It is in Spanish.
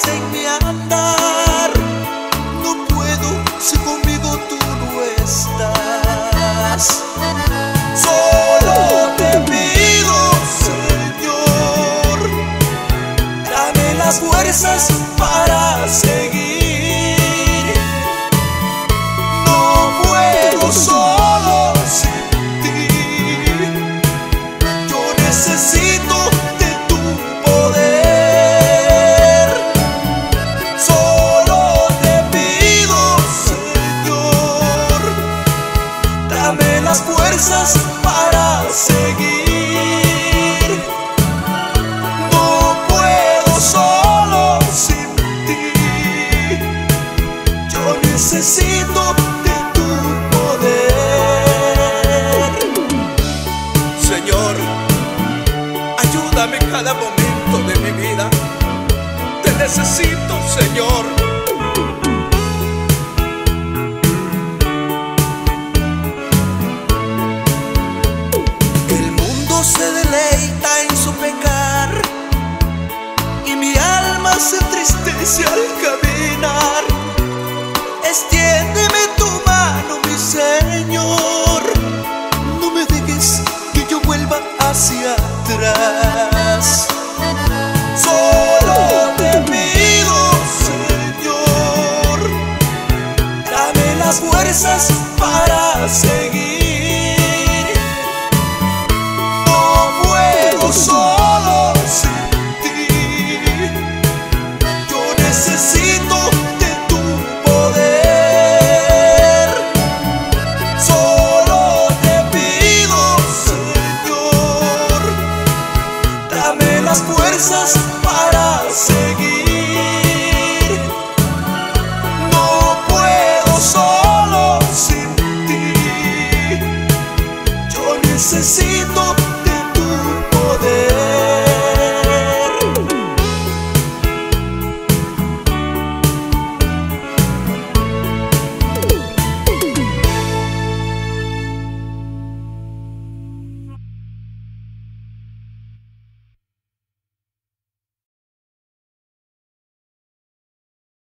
en mi andar. No puedo si conmigo tú no estás. Solo te pido, Señor, dame las fuerzas para seguir. No puedo solo sin ti. Yo necesito de tu poder. Solo te pido, Señor, dame las fuerzas para seguir. No puedo solo sin ti. Yo necesito de tu poder. Señor, ayúdame en cada momento de mi vida. Te necesito, Señor. El mundo se deleita en su pecar y mi alma se entristece al caminar. Extiéndeme tu mano, mi Señor. No me dejes que yo vuelva hacia atrás.